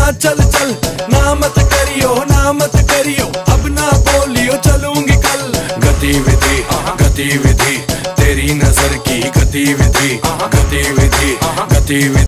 ना चल चल, ना मत करियो, ना मत करियो, अब ना बोलियो चलूंगी कल। गतिविधि गतिविधि तेरी नजर की गतिविधि, गतिविधि गतिविधि।